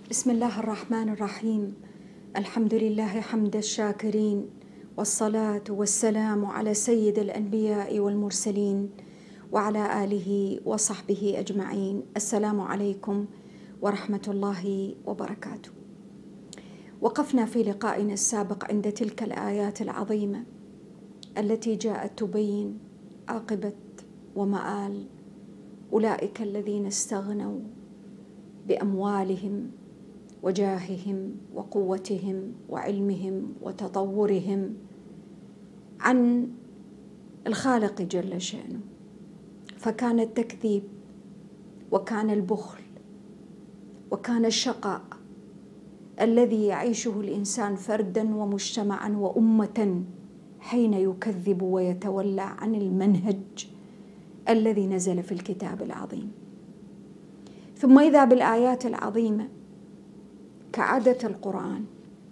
بسم الله الرحمن الرحيم. الحمد لله حمد الشاكرين، والصلاة والسلام على سيد الأنبياء والمرسلين وعلى آله وصحبه أجمعين. السلام عليكم ورحمة الله وبركاته. وقفنا في لقائنا السابق عند تلك الآيات العظيمة التي جاءت تبين عاقبة ومآل أولئك الذين استغنوا بأموالهم وجاههم وقوتهم وعلمهم وتطورهم عن الخالق جل شأنه، فكان التكذيب وكان البخل وكان الشقاء الذي يعيشه الإنسان فردا ومجتمعا وأمة حين يكذب ويتولى عن المنهج الذي نزل في الكتاب العظيم. ثم إذا بالآيات العظيمة كعادة القرآن،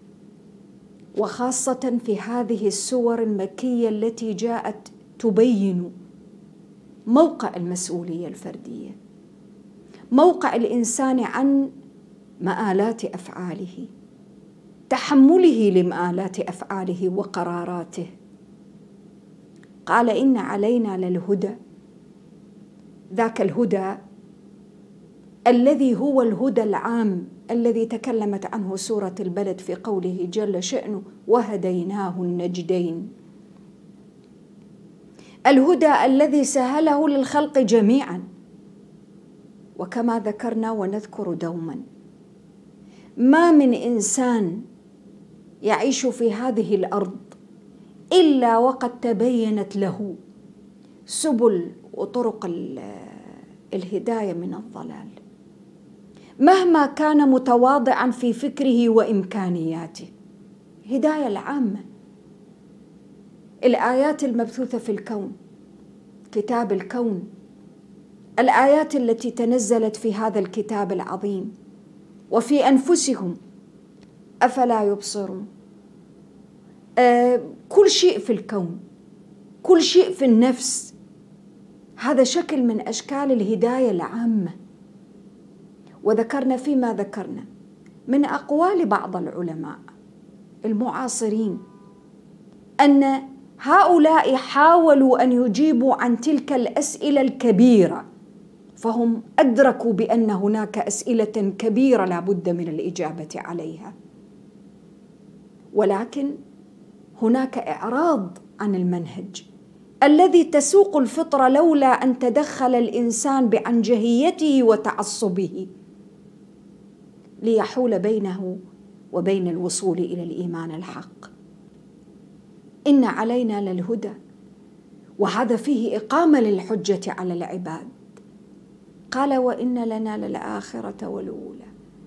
وخاصة في هذه السور المكية التي جاءت تبين موقع المسؤولية الفردية، موقع الإنسان عن مآلات أفعاله، تحمله لمآلات أفعاله وقراراته. قال إن علينا للهدى، ذاك الهدى الذي هو الهدى العام الذي تكلمت عنه سورة البلد في قوله جل شأنه وهديناه النجدين. الهدى الذي سهله للخلق جميعا، وكما ذكرنا ونذكر دوما، ما من إنسان يعيش في هذه الأرض إلا وقد تبينت له سبل وطرق الهداية من الضلال، مهما كان متواضعا في فكره وإمكانياته. هداية العامة، الآيات المبثوثة في الكون، كتاب الكون، الآيات التي تنزلت في هذا الكتاب العظيم، وفي أنفسهم أفلا يبصرون. كل شيء في الكون، كل شيء في النفس، هذا شكل من أشكال الهداية العامة. وذكرنا فيما ذكرنا من أقوال بعض العلماء المعاصرين أن هؤلاء حاولوا أن يجيبوا عن تلك الأسئلة الكبيرة، فهم أدركوا بأن هناك أسئلة كبيرة لا بد من الإجابة عليها، ولكن هناك إعراض عن المنهج الذي تسوق الفطرة لولا أن تدخل الإنسان بعنجهيته وتعصبه ليحول بينه وبين الوصول إلى الإيمان الحق. إن علينا للهدى، وهذا فيه إقامة للحجة على العباد. قال وإن لنا للآخرة والأولى،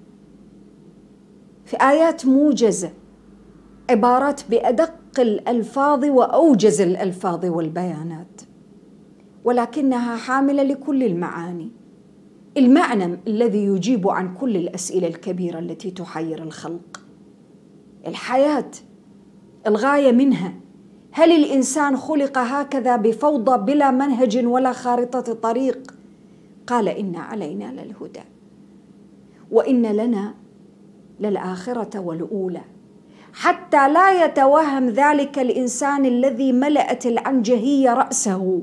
في آيات موجزة، عبارات بأدق الألفاظ وأوجز الألفاظ والبيانات، ولكنها حاملة لكل المعاني، المعنى الذي يجيب عن كل الأسئلة الكبيرة التي تحير الخلق. الحياة الغاية منها، هل الإنسان خلق هكذا بفوضى بلا منهج ولا خارطة طريق؟ قال إن علينا للهدى وإن لنا للآخرة والأولى، حتى لا يتوهم ذلك الإنسان الذي ملأت العنجهية رأسه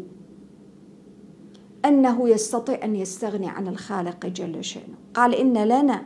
أنه يستطيع أن يستغني عن الخالق جل شأنه. قال إن لنا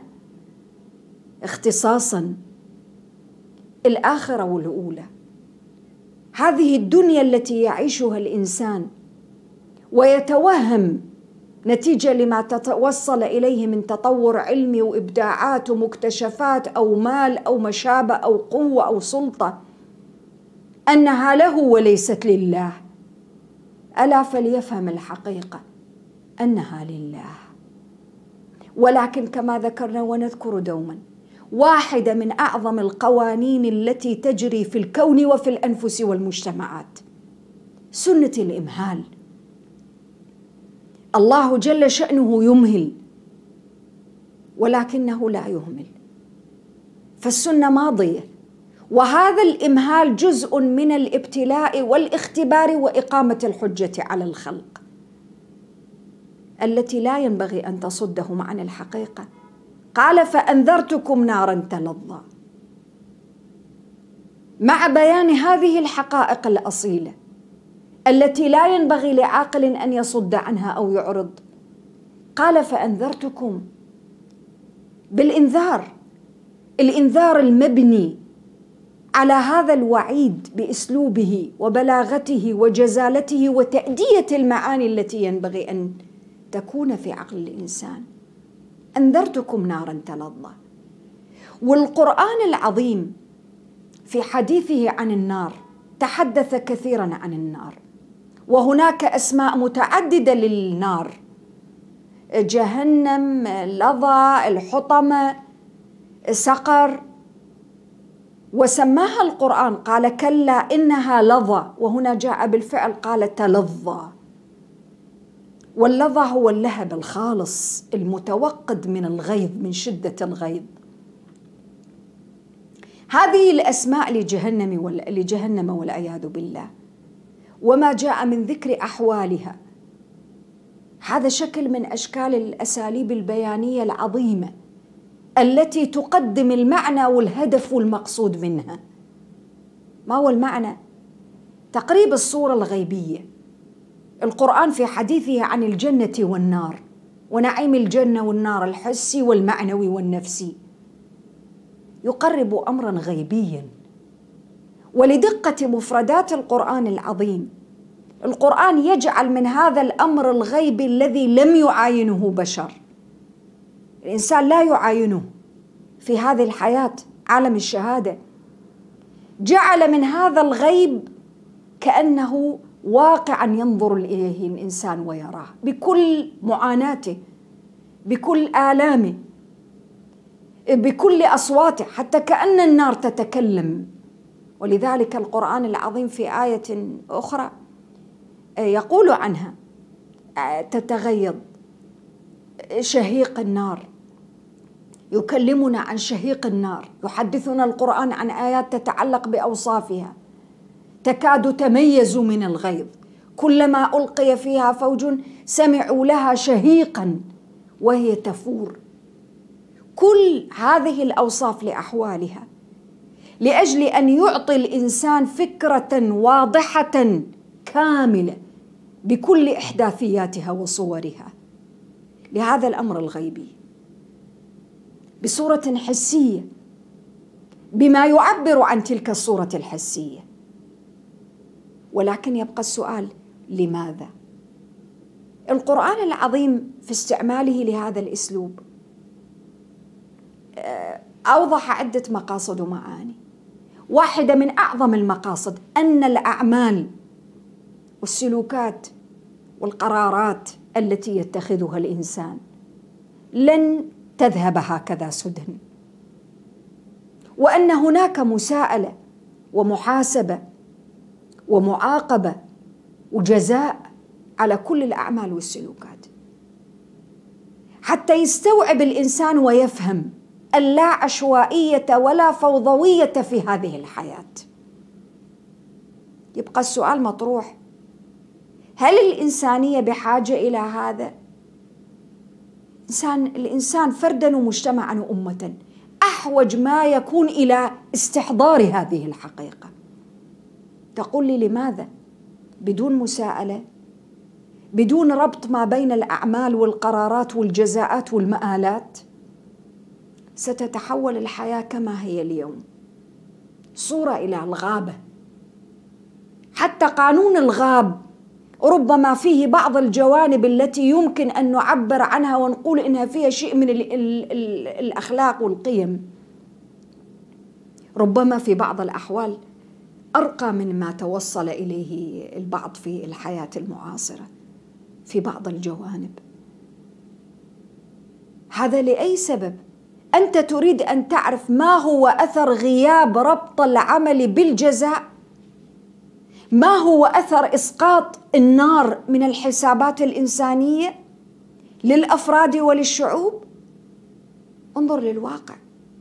اختصاصا الآخرة والأولى، هذه الدنيا التي يعيشها الإنسان ويتوهم نتيجة لما توصل إليه من تطور علمي وإبداعات ومكتشفات أو مال أو مشابه أو قوة أو سلطة أنها له وليست لله. ألا فليفهم الحقيقة أنها لله. ولكن كما ذكرنا ونذكر دوما، واحدة من أعظم القوانين التي تجري في الكون وفي الأنفس والمجتمعات سنة الإمهال. الله جل شأنه يمهل، ولكنه لا يهمل، فالسنة ماضية، وهذا الإمهال جزء من الابتلاء والاختبار وإقامة الحجة على الخلق التي لا ينبغي أن تصدهم عن الحقيقة قال فأنذرتكم نارا تلظى، مع بيان هذه الحقائق الأصيلة التي لا ينبغي لعاقل أن يصد عنها أو يعرض. قال فأنذرتكم بالإنذار، الإنذار المبني على هذا الوعيد بأسلوبه وبلاغته وجزالته وتأدية المعاني التي ينبغي أن تكون في عقل الإنسان. أنذرتكم نارا تلظى. والقرآن العظيم في حديثه عن النار تحدث كثيرا عن النار، وهناك أسماء متعددة للنار: جهنم، لظى، الحطمة، سقر. وسماها القرآن قال كلا إنها لظى، وهنا جاء بالفعل قال تلظى. واللظى هو اللهب الخالص المتوقد من الغيظ، من شدة الغيظ. هذه الأسماء لجهنم والعياذ بالله، وما جاء من ذكر أحوالها، هذا شكل من أشكال الأساليب البيانية العظيمة التي تقدم المعنى والهدف والمقصود منها. ما هو المعنى؟ تقريب الصورة الغيبية. القرآن في حديثه عن الجنة والنار ونعيم الجنة والنار الحسي والمعنوي والنفسي يقرب أمرا غيبيا. ولدقة مفردات القرآن العظيم، القرآن يجعل من هذا الأمر الغيبي الذي لم يعاينه بشر، الإنسان لا يعاينه في هذه الحياة، عالم الشهادة، جعل من هذا الغيب كأنه واقعا ينظر إليه الإنسان ويراه بكل معاناته، بكل آلامه، بكل أصواته، حتى كأن النار تتكلم. ولذلك القرآن العظيم في آية أخرى يقول عنها تتغيظ شهيق النار، يكلمنا عن شهيق النار، يحدثنا القرآن عن آيات تتعلق بأوصافها، تكاد تميز من الغيظ، كلما ألقي فيها فوج سمعوا لها شهيقا وهي تفور. كل هذه الأوصاف لأحوالها لأجل أن يعطي الإنسان فكرة واضحة كاملة بكل إحداثياتها وصورها لهذا الأمر الغيبي بصورة حسية، بما يعبر عن تلك الصورة الحسية. ولكن يبقى السؤال: لماذا؟ القرآن العظيم في استعماله لهذا الأسلوب أوضح عدة مقاصد ومعاني. واحدة من أعظم المقاصد أن الأعمال والسلوكات والقرارات التي يتخذها الإنسان لن تذهب هكذا سدى، وأن هناك مساءلة ومحاسبة ومعاقبة وجزاء على كل الأعمال والسلوكات، حتى يستوعب الإنسان ويفهم أن لا عشوائية ولا فوضوية في هذه الحياة. يبقى السؤال مطروح: هل الإنسانية بحاجة إلى هذا؟ الإنسان فردا ومجتمعا وأمة أحوج ما يكون إلى استحضار هذه الحقيقة. تقول لي لماذا؟ بدون مساءلة، بدون ربط ما بين الأعمال والقرارات والجزاءات والمآلات، ستتحول الحياة كما هي اليوم صورة إلى الغابة. حتى قانون الغاب ربما فيه بعض الجوانب التي يمكن أن نعبر عنها ونقول إنها فيها شيء من الأخلاق والقيم، ربما في بعض الأحوال أرقى من ما توصل إليه البعض في الحياة المعاصرة في بعض الجوانب. هذا لأي سبب؟ أنت تريد أن تعرف ما هو أثر غياب ربط العمل بالجزاء؟ ما هو أثر إسقاط النار من الحسابات الإنسانية للأفراد وللشعوب؟ انظر للواقع،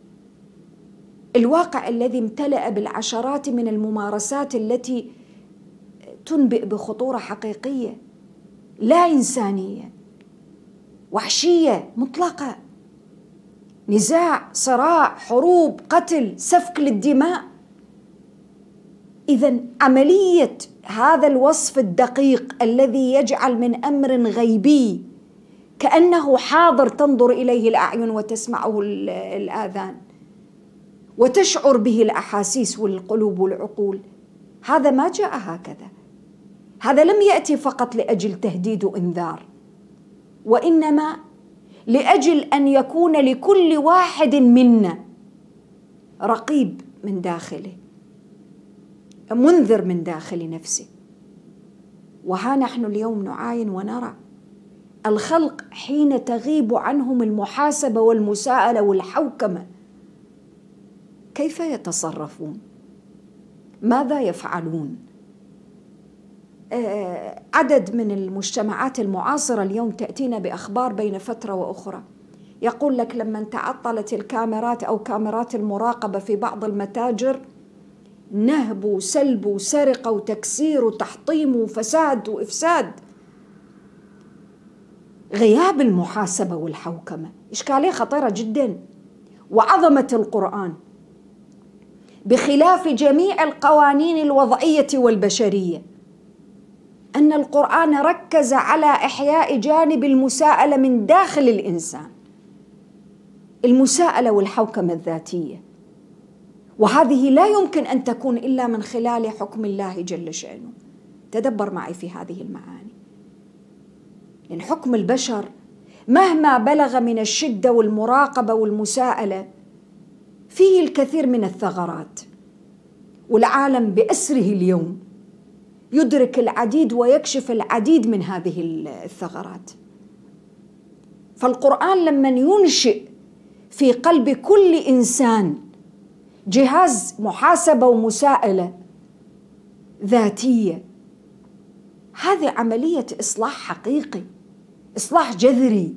الواقع الذي امتلأ بالعشرات من الممارسات التي تنبئ بخطورة حقيقية، لا إنسانية، وحشية مطلقة. نزاع، صراع، حروب، قتل، سفك للدماء. إذن عملية هذا الوصف الدقيق الذي يجعل من أمر غيبي كأنه حاضر تنظر إليه الأعين وتسمعه الآذان وتشعر به الأحاسيس والقلوب والعقول، هذا ما جاء هكذا. هذا لم يأتي فقط لأجل تهديد وإنذار، وإنما لأجل أن يكون لكل واحد منا رقيب من داخله، منذر من داخل نفسه. وها نحن اليوم نعاين ونرى الخلق حين تغيب عنهم المحاسبة والمساءلة والحوكمة كيف يتصرفون؟ ماذا يفعلون؟ عدد من المجتمعات المعاصرة اليوم تأتينا بأخبار بين فترة وأخرى، يقول لك لما تعطلت الكاميرات أو كاميرات المراقبة في بعض المتاجر، نهب وسلب وسرقة وتكسير وتحطيم وفساد وإفساد. غياب المحاسبة والحوكمة إشكالية خطيرة جدا. وعظمة القرآن بخلاف جميع القوانين الوضعية والبشرية أن القرآن ركز على إحياء جانب المساءلة من داخل الإنسان، المساءلة والحوكمة الذاتية، وهذه لا يمكن أن تكون إلا من خلال حكم الله جل شأنه. تدبر معي في هذه المعاني، لأن حكم البشر مهما بلغ من الشدة والمراقبة والمساءلة فيه الكثير من الثغرات، والعالم بأسره اليوم يدرك العديد ويكشف العديد من هذه الثغرات. فالقرآن لما ينشئ في قلب كل إنسان جهاز محاسبة ومساءلة ذاتية، هذه عملية إصلاح حقيقي، إصلاح جذري.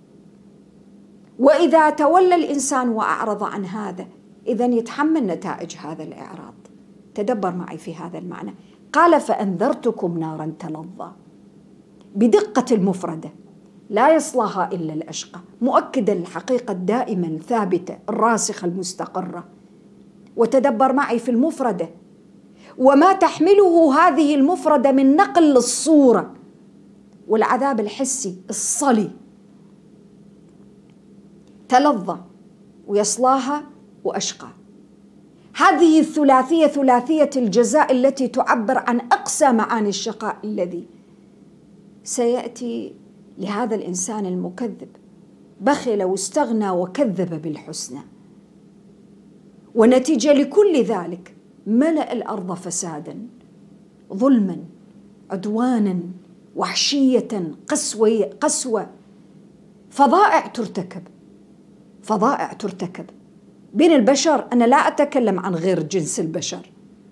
وإذا تولى الإنسان وأعرض عن هذا إذن يتحمل نتائج هذا الإعراض. تدبر معي في هذا المعنى. قال فأنذرتكم نارا تلظى، بدقة المفردة، لا يصلاها إلا الأشقى، مؤكدا الحقيقة الدائمة الثابتة الراسخة المستقرة. وتدبر معي في المفردة وما تحمله هذه المفردة من نقل للصورة والعذاب الحسي الصلي. تلظى ويصلاها وأشقى، هذه الثلاثية ثلاثية الجزاء التي تعبر عن أقصى معاني الشقاء الذي سيأتي لهذا الإنسان المكذب، بخل واستغنى وكذب بالحسنى. ونتيجة لكل ذلك ملأ الأرض فسادا، ظلما، عدوانا، وحشية، قسوة، فظائع ترتكب بين البشر. أنا لا أتكلم عن غير جنس البشر.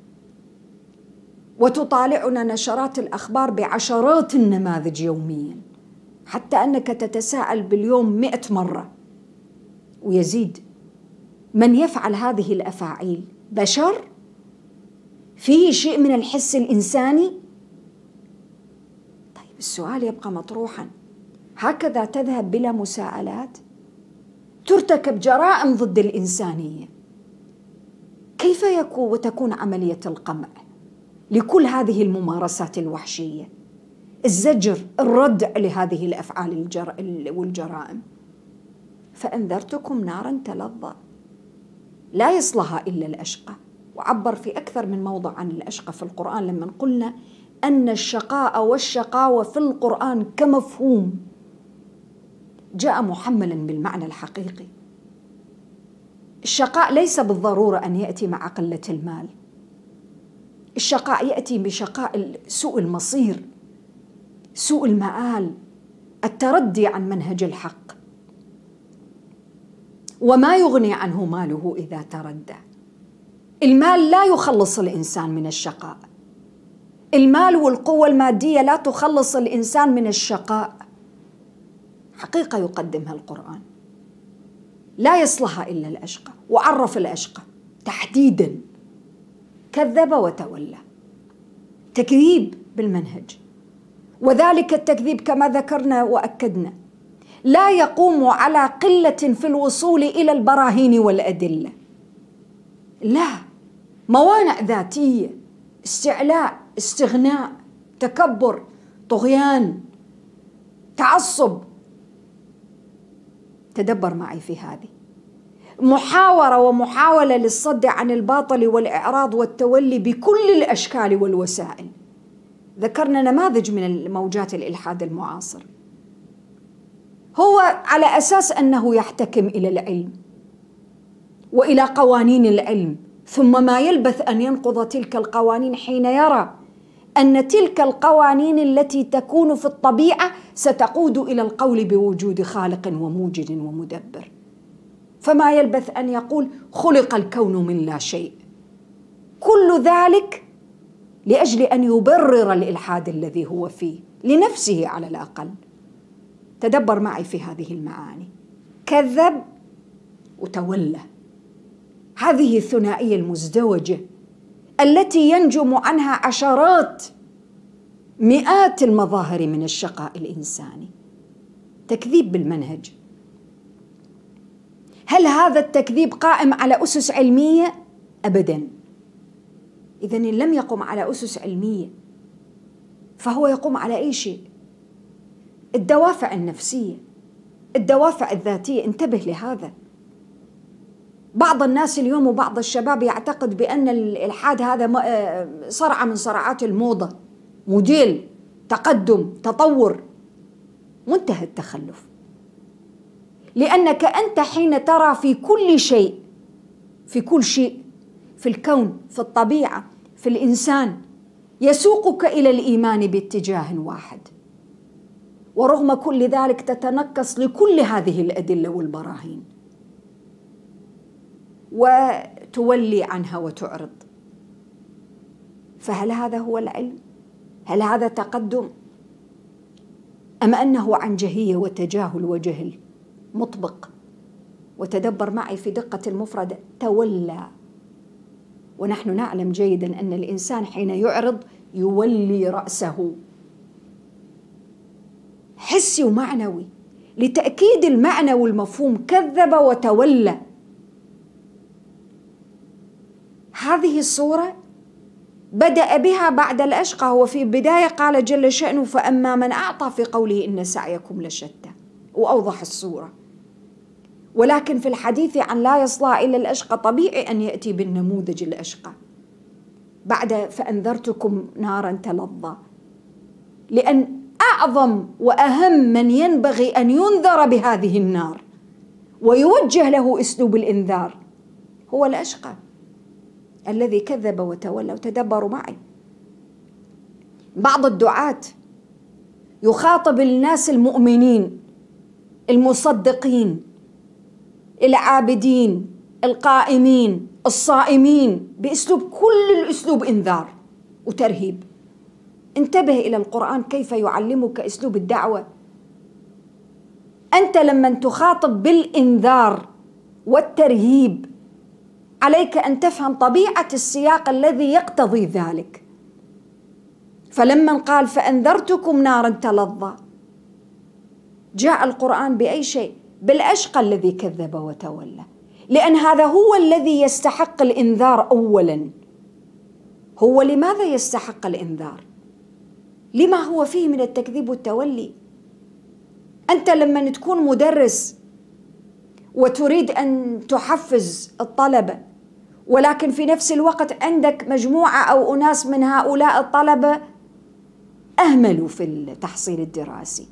وتطالعنا نشرات الأخبار بعشرات النماذج يوميا، حتى أنك تتساءل باليوم 100 مرة ويزيد. من يفعل هذه الأفاعيل بشر؟ فيه شيء من الحس الإنساني؟ طيب السؤال يبقى مطروحا، هكذا تذهب بلا مساءلات؟ ترتكب جرائم ضد الإنسانية، كيف تكون عملية القمع لكل هذه الممارسات الوحشية؟ الزجر، الردع لهذه الأفعال والجرائم. فأنذرتكم نارا تلظى لا يصلها إلا الأشقى. وعبر في أكثر من موضع عن الأشقى في القرآن لما قلنا أن الشقاء والشقاوة في القرآن كمفهوم جاء محملا بالمعنى الحقيقي. الشقاء ليس بالضرورة أن يأتي مع قلة المال، الشقاء يأتي بشقاء سوء المصير، سوء المآل، التردي عن منهج الحق، وما يغني عنه ماله إذا تردى. المال لا يخلص الإنسان من الشقاء، المال والقوة المادية لا تخلص الإنسان من الشقاء. حقيقة يقدمها القرآن، لا يصلها إلا الأشقى. وعرف الأشقى تحديدا، كذب وتولى، تكذيب بالمنهج. وذلك التكذيب كما ذكرنا وأكدنا لا يقوم على قلة في الوصول إلى البراهين والأدلة، لا، موانع ذاتية، استعلاء، استغناء، تكبر، طغيان، تعصب. تدبر معي في هذه محاورة ومحاولة للصد عن الباطل والإعراض والتولي بكل الأشكال والوسائل. ذكرنا نماذج من موجات الإلحاد المعاصر، هو على أساس أنه يحتكم إلى العلم وإلى قوانين العلم، ثم ما يلبث أن ينقض تلك القوانين حين يرى أن تلك القوانين التي تكون في الطبيعة ستقود إلى القول بوجود خالق وموجد ومدبر، فما يلبث أن يقول خلق الكون من لا شيء. كل ذلك لأجل أن يبرر الإلحاد الذي هو فيه لنفسه على الأقل. تدبر معي في هذه المعاني: كذب وتولى. هذه الثنائية المزدوجة التي ينجم عنها عشرات مئات المظاهر من الشقاء الإنساني. تكذيب بالمنهج. هل هذا التكذيب قائم على أسس علمية؟ أبداً. إذن إن لم يقم على أسس علمية فهو يقوم على أي شيء؟ الدوافع النفسية، الدوافع الذاتية. انتبه لهذا. بعض الناس اليوم وبعض الشباب يعتقد بأن الإلحاد هذا صرعة من صرعات الموضة، موديل، تقدم، تطور. منتهى التخلف. لأنك أنت حين ترى في كل شيء، في كل شيء في الكون، في الطبيعة، في الإنسان، يسوقك إلى الإيمان باتجاه واحد، ورغم كل ذلك تتنكص لكل هذه الأدلة والبراهين وتولي عنها وتعرض. فهل هذا هو العلم؟ هل هذا تقدم؟ أم أنه عنجهية وتجاهل وجهل مطبق؟ وتدبر معي في دقة المفردة: تولى. ونحن نعلم جيدا أن الإنسان حين يعرض يولي رأسه، حسي ومعنوي. لتأكيد المعنى والمفهوم: كذب وتولى. هذه الصورة بدأ بها بعد الأشقى. هو في البداية قال جل شأنه: فأما من أعطى، في قوله إن سعيكم لشتى، وأوضح الصورة. ولكن في الحديث عن لا يصلى إلا الأشقى طبيعي أن يأتي بالنموذج الأشقى بعد فأنذرتكم نارا تلظى، لأن أعظم وأهم من ينبغي أن ينذر بهذه النار ويوجه له أسلوب الإنذار هو الأشقى الذي كذب وتولى. وتدبروا معي، بعض الدعاة يخاطب الناس المؤمنين المصدقين العابدين القائمين الصائمين بأسلوب، كل الأسلوب إنذار وترهيب. انتبه إلى القرآن كيف يعلمك أسلوب الدعوة. أنت لما تخاطب بالإنذار والترهيب عليك أن تفهم طبيعة السياق الذي يقتضي ذلك. فلما قال فأنذرتكم نارا تلظى، جاء القرآن بأي شيء؟ بالأشقى الذي كذب وتولى، لأن هذا هو الذي يستحق الإنذار أولا. هو لماذا يستحق الإنذار؟ لما هو فيه من التكذيب والتولي. أنت لما تكون مدرس وتريد أن تحفز الطلبة، ولكن في نفس الوقت عندك مجموعة أو أناس من هؤلاء الطلبة أهملوا في التحصيل الدراسي،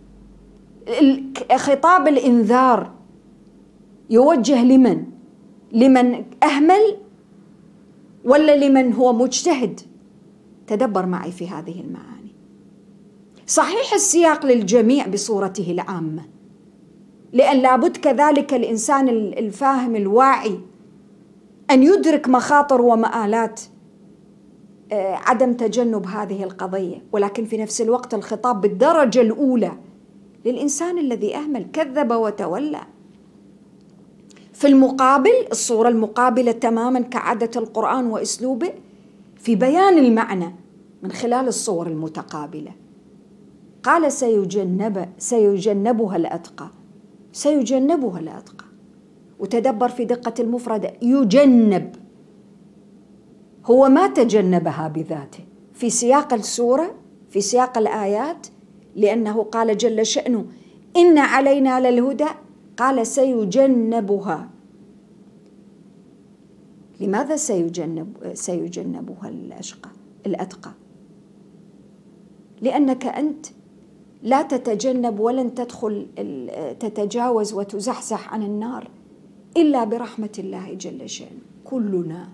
خطاب الإنذار يوجه لمن؟ لمن أهمل ولا لمن هو مجتهد؟ تدبر معي في هذه المعاني. صحيح السياق للجميع بصورته العامة، لأن لابد كذلك الإنسان الفاهم الواعي أن يدرك مخاطر ومآلات عدم تجنب هذه القضية، ولكن في نفس الوقت الخطاب بالدرجة الأولى للإنسان الذي أهمل، كذب وتولى. في المقابل، الصورة المقابلة تماما كعادة القرآن وأسلوبه في بيان المعنى من خلال الصور المتقابلة. قال سيجنبها الأتقى. سيجنبها الأتقى. وتدبر في دقة المفردة، يجنب، هو ما تجنبها بذاته في سياق السورة، في سياق الآيات، لأنه قال جل شأنه إن علينا للهدى، قال سيجنبها. لماذا سيجنبها الأتقى؟ لأنك أنت لا تتجنب ولن تتجاوز وتزحزح عن النار إلا برحمة الله جل شأنه. كلنا،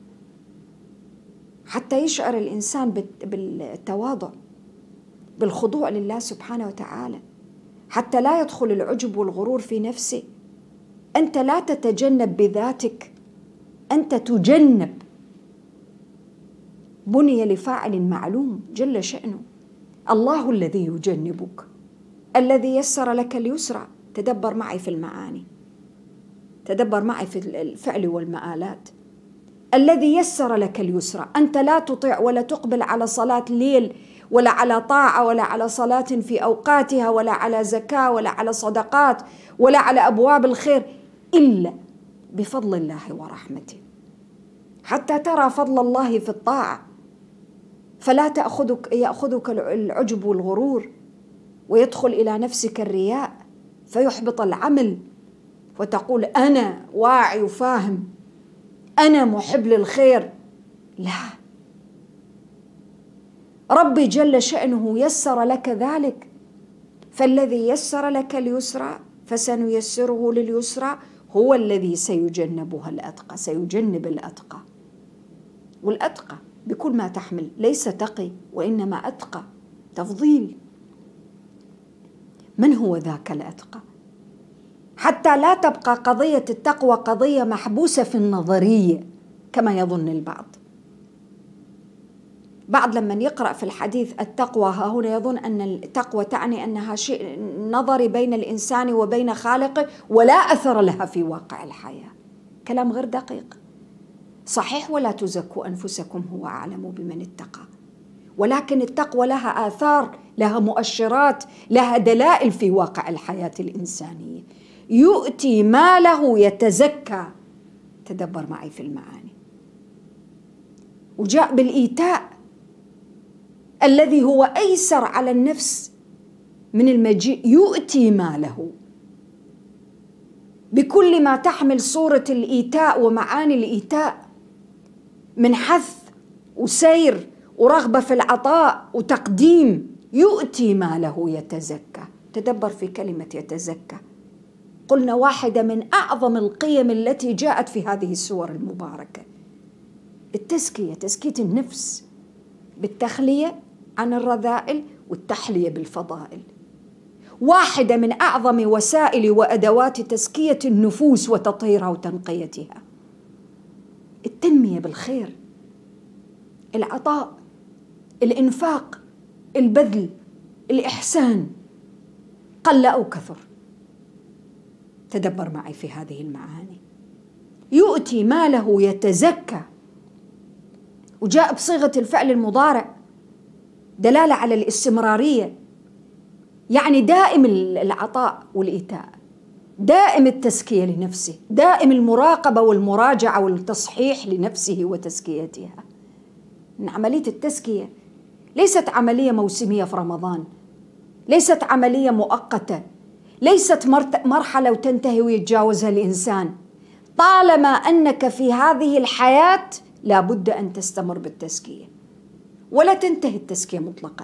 حتى يشعر الإنسان بالتواضع، بالخضوع لله سبحانه وتعالى، حتى لا يدخل العجب والغرور في نفسه. أنت لا تتجنب بذاتك، أنت تجنب، بني لفاعل معلوم جل شأنه. الله الذي يجنبك، الذي يسر لك اليسرى. تدبر معي في المعاني، تدبر معي في الفعل والمآلات. الذي يسر لك اليسرى، أنت لا تطيع ولا تقبل على صلاة ليل ولا على طاعة ولا على صلاة في أوقاتها ولا على زكاة ولا على صدقات ولا على أبواب الخير إلا بفضل الله ورحمته، حتى ترى فضل الله في الطاعة، فلا يأخذك العجب والغرور ويدخل إلى نفسك الرياء فيحبط العمل، وتقول أنا واعي وفاهم، أنا محب للخير. لا، ربي جل شأنه يسر لك ذلك، فالذي يسر لك اليسرى فسنيسره لليسرى هو الذي سيجنبها الأتقى، سيجنب الأتقى. والأتقى بكل ما تحمل ليس تقي وإنما أتقى، تفضيل. من هو ذاك الأتقى؟ حتى لا تبقى قضية التقوى قضية محبوسة في النظرية كما يظن البعض. بعض لما يقرأ في الحديث التقوى ها هنا يظن أن التقوى تعني أنها شيء نظري بين الإنسان وبين خالقه ولا أثر لها في واقع الحياة. كلام غير دقيق. صحيح ولا تزكوا أنفسكم هو أعلم بمن اتقى، ولكن التقوى لها آثار، لها مؤشرات، لها دلائل في واقع الحياة الإنسانية. يؤتي ماله يتزكى، تدبر معي في المعاني. وجاء بالإيتاء الذي هو أيسر على النفس من المجيء، يؤتي ماله بكل ما تحمل صورة الإيتاء ومعاني الإيتاء من حث وسير ورغبة في العطاء وتقديم. يؤتي ماله يتزكى. تدبر في كلمة يتزكى، قلنا واحدة من أعظم القيم التي جاءت في هذه السور المباركة، التزكية، تزكية النفس بالتخلية عن الرذائل والتحلية بالفضائل. واحدة من أعظم وسائل وأدوات تزكية النفوس وتطهيرها وتنقيتها التنمية بالخير، العطاء، الإنفاق، البذل، الإحسان، قل أو كثر. تدبر معي في هذه المعاني. يؤتي ماله يتزكى، وجاء بصيغة الفعل المضارع دلالة على الاستمرارية، يعني دائم العطاء والإيتاء، دائم التزكية لنفسه، دائم المراقبة والمراجعة والتصحيح لنفسه وتزكيتها. إن عملية التزكية ليست عملية موسمية في رمضان، ليست عملية مؤقتة، ليست مرحلة وتنتهي ويتجاوزها الإنسان. طالما أنك في هذه الحياة لا بد أن تستمر بالتزكية، ولا تنتهي التزكية مطلقا.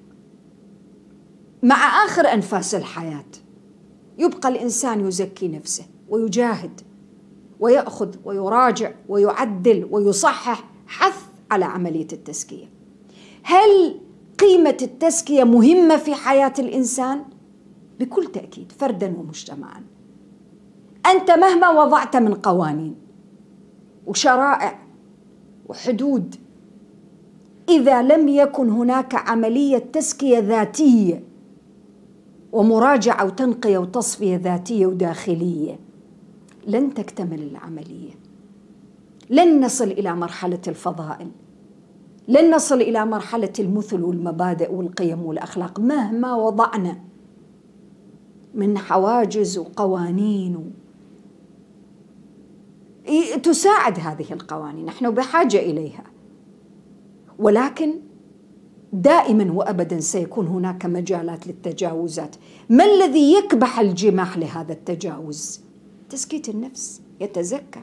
مع آخر أنفاس الحياة يبقى الإنسان يزكي نفسه ويجاهد ويأخذ ويراجع ويعدل ويصحح، حث على عملية التزكية. هل قيمة التزكية مهمة في حياة الإنسان؟ بكل تأكيد، فردا ومجتمعا. أنت مهما وضعت من قوانين وشرائع وحدود، إذا لم يكن هناك عملية تزكية ذاتية ومراجعة وتنقية وتصفية ذاتية وداخلية، لن تكتمل العملية، لن نصل إلى مرحلة الفضائل، لن نصل إلى مرحلة المثل والمبادئ والقيم والأخلاق مهما وضعنا. من حواجز وقوانين تساعد هذه القوانين، نحن بحاجة إليها، ولكن دائما وأبدا سيكون هناك مجالات للتجاوزات. ما الذي يكبح الجماح لهذا التجاوز؟ تزكية النفس، يتزكى.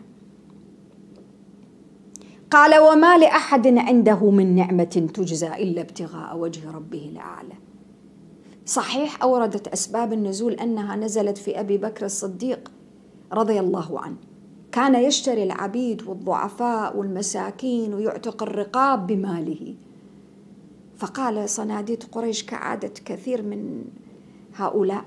قال وما لأحد عنده من نعمة تجزى إلا ابتغاء وجه ربه الأعلى. صحيح أوردت أسباب النزول أنها نزلت في أبي بكر الصديق رضي الله عنه، كان يشتري العبيد والضعفاء والمساكين ويعتق الرقاب بماله، فقال صناديد قريش كعادة كثير من هؤلاء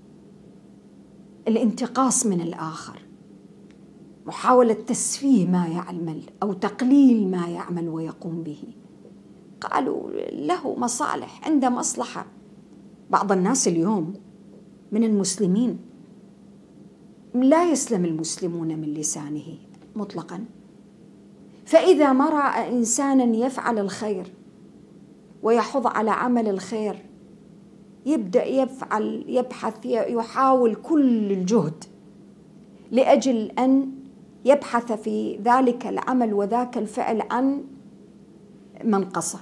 الانتقاص من الآخر، محاولة تسفيه ما يعمل أو تقليل ما يعمل ويقوم به. قالوا له مصالح، عنده مصلحة. بعض الناس اليوم من المسلمين لا يسلم المسلمون من لسانه مطلقا، فإذا ما رأى إنسانا يفعل الخير ويحض على عمل الخير يبدأ يبحث، يحاول كل الجهد لأجل أن يبحث في ذلك العمل وذاك الفعل عن منقصة.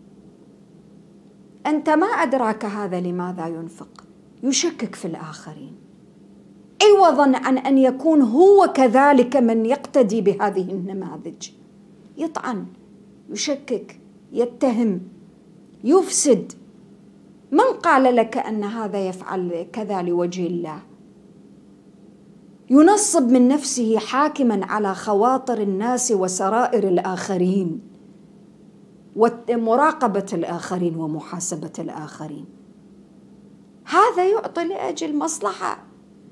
أنت ما أدراك هذا لماذا ينفق؟ يشكك في الآخرين، عوضا عن أن يكون هو كذلك من يقتدي بهذه النماذج. يطعن، يشكك، يتهم، يفسد. من قال لك أن هذا يفعل كذا لوجه الله؟ ينصب من نفسه حاكما على خواطر الناس وسرائر الآخرين ومراقبة الآخرين ومحاسبة الآخرين. هذا يعطي لأجل مصلحة.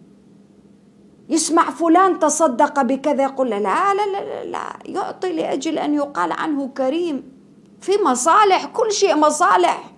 يسمع فلان تصدق بكذا يقول لا لا لا لا، يعطي لأجل أن يقال عنه كريم. في مصالح، كل شيء مصالح.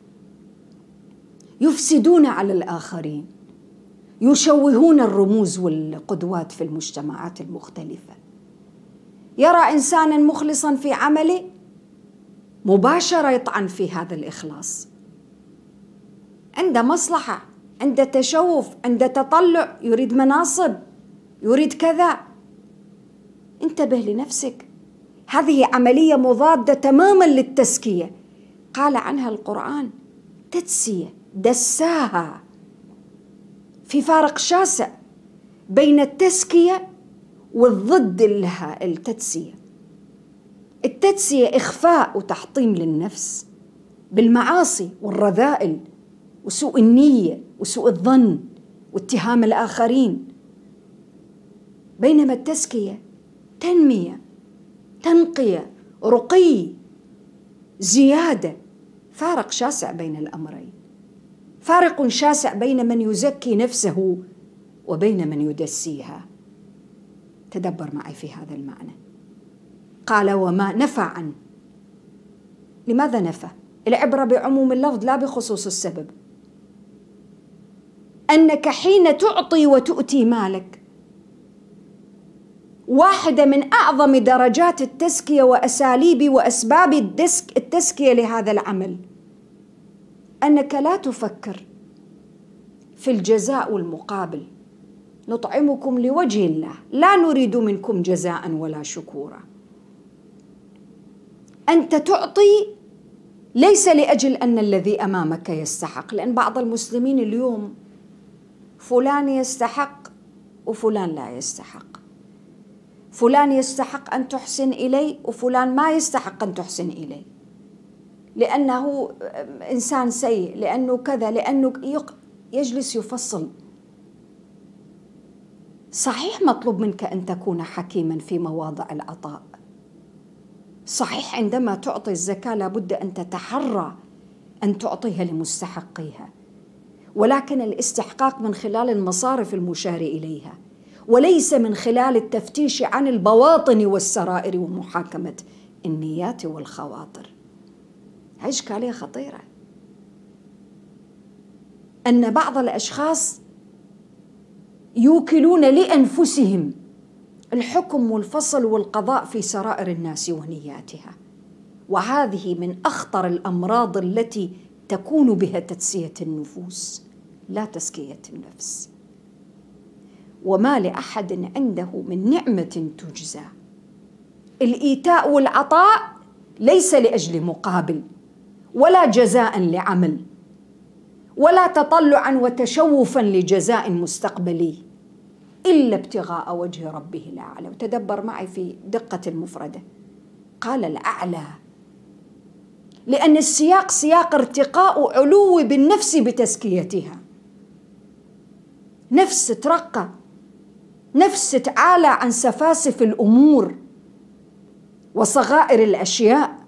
يفسدون على الآخرين، يشوهون الرموز والقدوات في المجتمعات المختلفة. يرى إنسانا مخلصا في عمله مباشرة يطعن في هذا الإخلاص، عنده مصلحة، عنده تشوف، عنده تطلع، يريد مناصب، يريد كذا. انتبه لنفسك. هذه عملية مضادة تماما للتزكية، قال عنها القرآن تدسية، دساها. في فارق شاسع بين التزكية والضد لها التدسية. التدسية إخفاء وتحطيم للنفس بالمعاصي والرذائل وسوء النية وسوء الظن واتهام الآخرين، بينما التزكية تنمية، تنقية، رقي، زيادة. فارق شاسع بين الأمرين، فارق شاسع بين من يزكي نفسه وبين من يدسيها. تدبر معي في هذا المعنى. قال وما نفى عنه. لماذا نفى؟ العبرة بعموم اللفظ لا بخصوص السبب. أنك حين تعطي وتؤتي مالك، واحدة من أعظم درجات التزكية وأساليب وأسباب التزكية لهذا العمل أنك لا تفكر في الجزاء والمقابل. نطعمكم لوجه الله لا نريد منكم جزاء ولا شكورا. أنت تعطي ليس لأجل أن الذي أمامك يستحق، لأن بعض المسلمين اليوم فلان يستحق وفلان لا يستحق، فلان يستحق أن تحسن إليه وفلان ما يستحق أن تحسن إليه، لأنه إنسان سيء، لأنه كذا، لأنه يجلس يفصل. صحيح مطلوب منك أن تكون حكيما في مواضع العطاء، صحيح عندما تعطي الزكاة لابد أن تتحرى أن تعطيها لمستحقيها، ولكن الاستحقاق من خلال المصارف المشار إليها، وليس من خلال التفتيش عن البواطن والسرائر ومحاكمة النيات والخواطر. هاي إشكالية خطيرة، أن بعض الأشخاص يوكلون لأنفسهم الحكم والفصل والقضاء في سرائر الناس ونياتها، وهذه من أخطر الأمراض التي تكون بها تدسية النفوس. لا تزكية النفس. وما لأحد عنده من نعمة تجزى. الإيتاء والعطاء ليس لأجل مقابل ولا جزاء لعمل ولا تطلعا وتشوفا لجزاء مستقبلي، إلا ابتغاء وجه ربه الأعلى. وتدبر معي في دقة المفردة، قال الأعلى لأن السياق سياق ارتقاء وعلو بالنفس بتزكيتها. نفس ترقى، نفس تعالى عن سفاسف الأمور وصغائر الأشياء.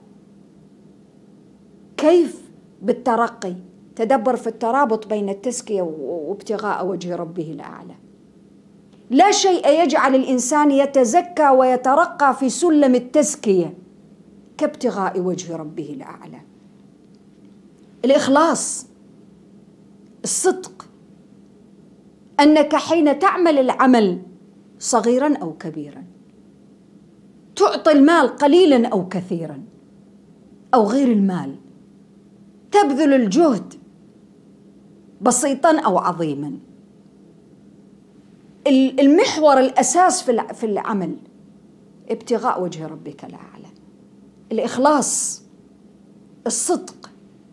كيف بالترقي؟ تدبر في الترابط بين التزكية وابتغاء وجه ربه الأعلى. لا شيء يجعل الإنسان يتزكى ويترقى في سلم التزكية كابتغاء وجه ربه الأعلى. الإخلاص، الصدق، أنك حين تعمل العمل صغيرا أو كبيرا، تعطي المال قليلا أو كثيرا أو غير المال، تبذل الجهد بسيطا أو عظيما، المحور الأساس في العمل ابتغاء وجه ربك الأعلى. الإخلاص، الصدق.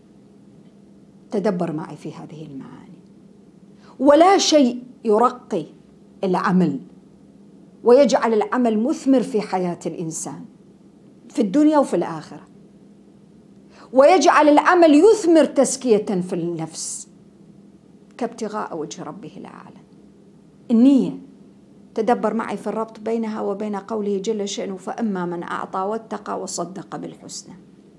تدبر معي في هذه المعاني. ولا شيء يرقي العمل ويجعل العمل مثمر في حياة الإنسان في الدنيا وفي الآخرة، ويجعل العمل يثمر تزكية في النفس كابتغاء وجه ربه الأعلى. النية، تدبر معي في الربط بينها وبين قوله جل شأنه فأما من أعطى واتقى وصدق بالحسنى.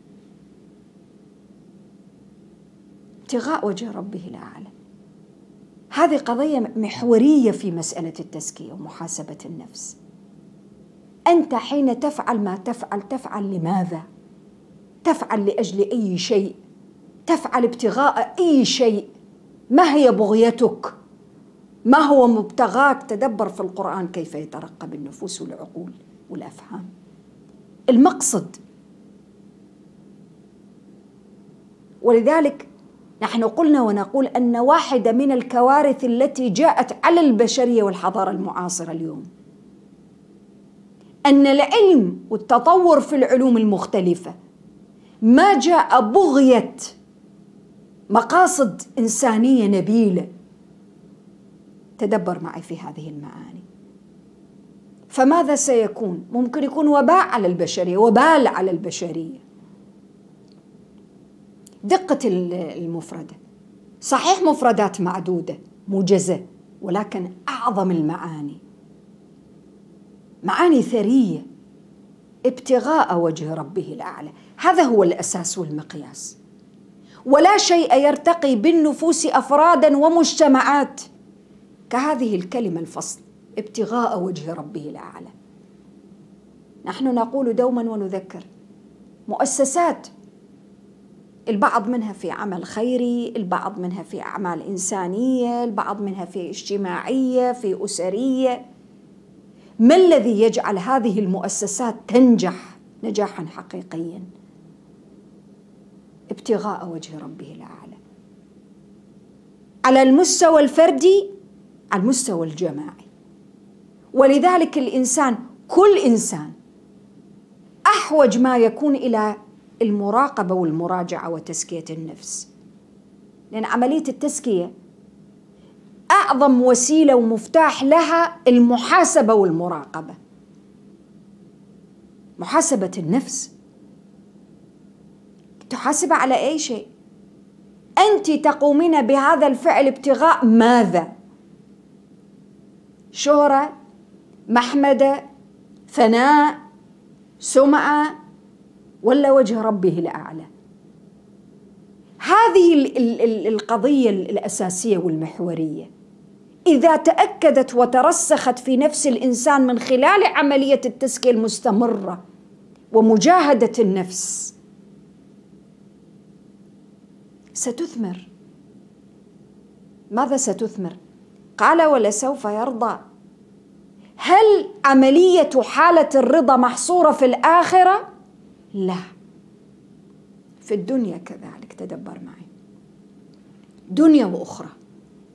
ابتغاء وجه ربه الأعلى، هذه قضية محورية في مسألة التزكية ومحاسبة النفس. أنت حين تفعل ما تفعل لماذا؟ تفعل لأجل أي شيء؟ تفعل ابتغاء أي شيء؟ ما هي بغيتك؟ ما هو مبتغاك؟ تدبر في القرآن كيف يترقى بالنفوس والعقول والأفهام. المقصد. ولذلك نحن قلنا ونقول أن واحدة من الكوارث التي جاءت على البشرية والحضارة المعاصرة اليوم أن العلم والتطور في العلوم المختلفة ما جاء بغية مقاصد إنسانية نبيلة. تدبر معي في هذه المعاني. فماذا سيكون؟ ممكن يكون وباء على البشرية، وبال على البشرية. دقة المفردة، صحيح مفردات معدودة موجزة، ولكن أعظم المعاني معاني ثرية. ابتغاء وجه ربه الأعلى، هذا هو الأساس والمقياس. ولا شيء يرتقي بالنفوس أفرادا ومجتمعات كهذه الكلمة الفصل، ابتغاء وجه ربه الأعلى. نحن نقول دوما ونذكر، مؤسسات البعض منها في عمل خيري، البعض منها في أعمال إنسانية، البعض منها في اجتماعية، في أسرية. ما الذي يجعل هذه المؤسسات تنجح نجاحا حقيقيا؟ ابتغاء وجه ربه الأعلى، على المستوى الفردي، على المستوى الجماعي. ولذلك الإنسان، كل إنسان أحوج ما يكون إلى المراقبة والمراجعة وتزكية النفس، لأن عملية التزكية أعظم وسيلة ومفتاح لها المحاسبة والمراقبة. محاسبة النفس، تحاسب على أي شيء. أنت تقومين بهذا الفعل ابتغاء ماذا؟ شهرة، محمدة، ثناء، سمعة، ولا وجه ربه الأعلى؟ هذه القضية الأساسية والمحورية إذا تأكدت وترسخت في نفس الإنسان من خلال عملية التزكية المستمرة ومجاهدة النفس ستثمر. ماذا ستثمر؟ قال ولسوف يرضى. هل عملية حالة الرضا محصورة في الآخرة؟ لا، في الدنيا كذلك. تدبر معي، دنيا وأخرى.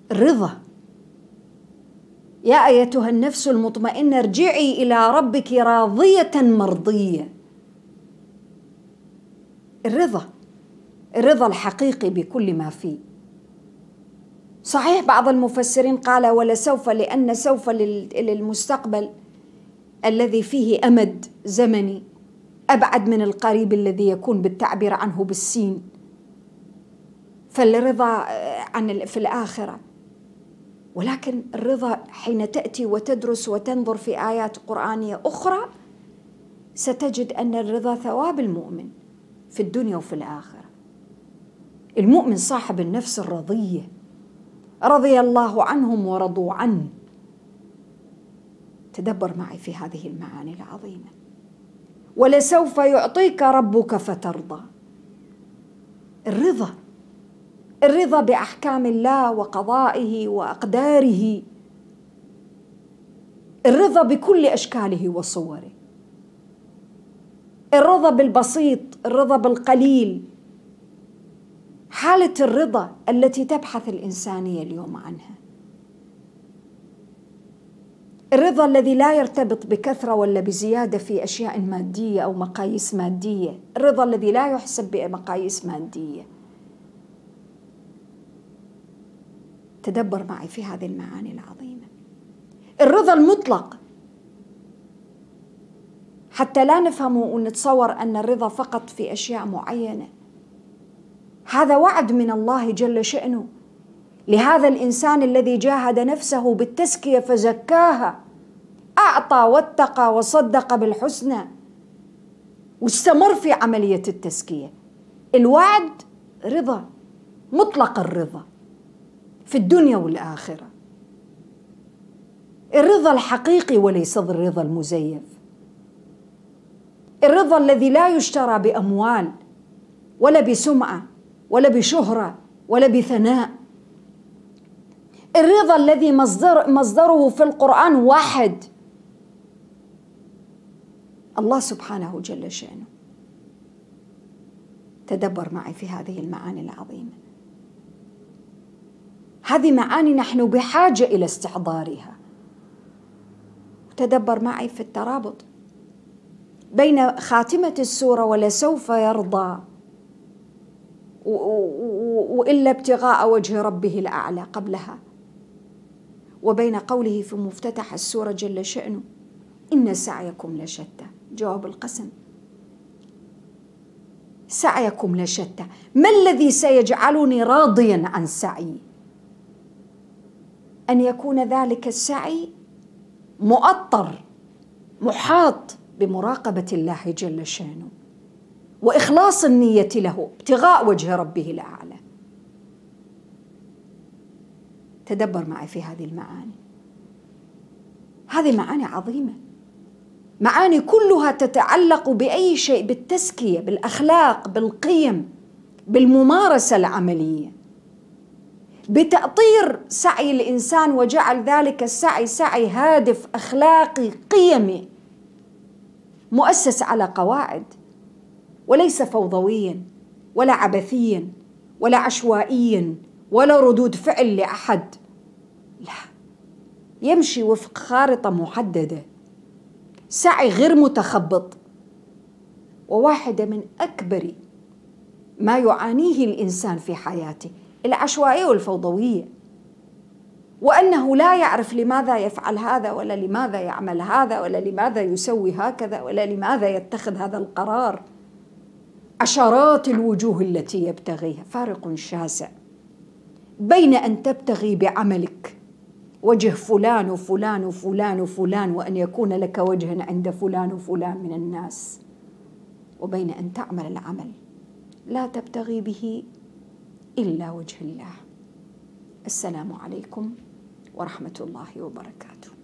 الرضا. يا أيتها النفس المطمئنة ارجعي إلى ربك راضية مرضية. الرضا الحقيقي بكل ما فيه. صحيح بعض المفسرين قال ولسوف، لأن سوف للمستقبل الذي فيه أمد زمني أبعد من القريب الذي يكون بالتعبير عنه بالسين، فالرضا في الآخرة. ولكن الرضا حين تأتي وتدرس وتنظر في آيات قرآنية أخرى ستجد أن الرضا ثواب المؤمن في الدنيا وفي الآخرة. المؤمن صاحب النفس الرضية، رضي الله عنهم ورضوا عنه. تدبر معي في هذه المعاني العظيمة. ولسوف يعطيك ربك فترضى. الرضا بأحكام الله وقضائه وأقداره، الرضا بكل أشكاله وصوره، الرضا بالبسيط، الرضا بالقليل، حالة الرضا التي تبحث الإنسانية اليوم عنها. الرضا الذي لا يرتبط بكثرة ولا بزيادة في أشياء مادية أو مقاييس مادية، الرضا الذي لا يحسب بمقاييس مادية. تدبر معي في هذه المعاني العظيمة. الرضا المطلق، حتى لا نفهم ونتصور أن الرضا فقط في أشياء معينة. هذا وعد من الله جل شأنه لهذا الإنسان الذي جاهد نفسه بالتزكية فزكاها، أعطى واتقى وصدق بالحسنى واستمر في عملية التزكية. الوعد رضا، مطلق الرضا في الدنيا والآخرة. الرضا الحقيقي وليس الرضا المزيف، الرضا الذي لا يشترى بأموال ولا بسمعة ولا بشهرة ولا بثناء. الرضا الذي مصدره في القرآن واحد، الله سبحانه جل شأنه. تدبر معي في هذه المعاني العظيمة. هذه معاني نحن بحاجة إلى استحضارها. تدبر معي في الترابط بين خاتمة السورة ولسوف يرضى وإلا ابتغاء وجه ربه الأعلى قبلها، وبين قوله في مفتتح السورة جل شأنه إن سعيكم لشتى. جواب القسم، سعيكم لشتى. ما الذي سيجعلني راضيا عن سعي؟ أن يكون ذلك السعي مؤطر محاط بمراقبة الله جل شأنه وإخلاص النية له ابتغاء وجه ربه الأعلى. تدبر معي في هذه المعاني. هذه معاني عظيمة، معاني كلها تتعلق بأي شيء، بالتزكية، بالأخلاق، بالقيم، بالممارسة العملية، بتأطير سعي الإنسان وجعل ذلك السعي سعي هادف أخلاقي قيمي مؤسس على قواعد، وليس فوضويا ولا عبثيا ولا عشوائيا ولا ردود فعل لأحد. لا، يمشي وفق خارطة محددة، سعي غير متخبط. وواحدة من أكبر ما يعانيه الإنسان في حياته العشوائية والفوضوية، وأنه لا يعرف لماذا يفعل هذا ولا لماذا يعمل هذا ولا لماذا يسوي هكذا ولا لماذا يتخذ هذا القرار. عشرات الوجوه التي يبتغيها، فارق شاسع بين أن تبتغي بعملك وجه فلان وفلان وفلان وفلان وأن يكون لك وجه عند فلان وفلان من الناس، وبين أن تعمل العمل لا تبتغي به إلا وجه الله. السلام عليكم ورحمة الله وبركاته.